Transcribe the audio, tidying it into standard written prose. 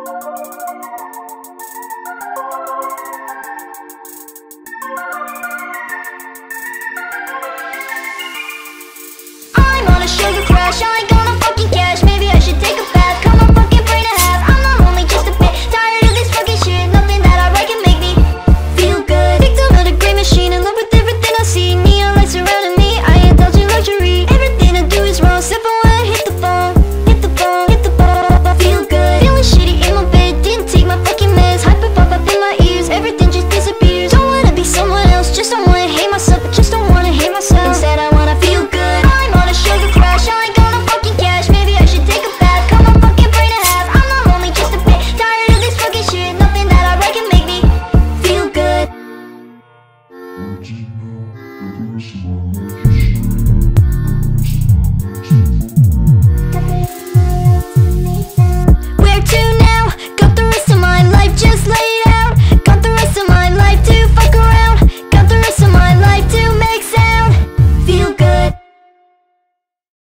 I'm on a sugar crash, I ain't gonna fucking cash. Maybe I should take a bath, cut my fucking brain in half. I'm not lonely, just a bit tired of this fucking shit. Nothing that I write can make me feel good. Victim of the great machine, in love with everything I see. Neon lights surrounding me, I indulge in luxury. Everything I do is wrong, except for when I hit the phone. Hit the phone, hit the phone. Feel good, feeling shitty in my bed. Didn't take my fucking meds, hyper pop up in my ears. Everything just disappears. Don't wanna be someone else, just don't wanna hate myself. But just don't wanna hate myself. Instead I wanna feel good. I'm on a sugar crash, I ain't gonna fucking cash. Maybe I should take a bath, cut my fucking brain in half. I'm not lonely, just a bit tired of this fucking shit. Nothing that I write can make me feel good. Original, the voice of our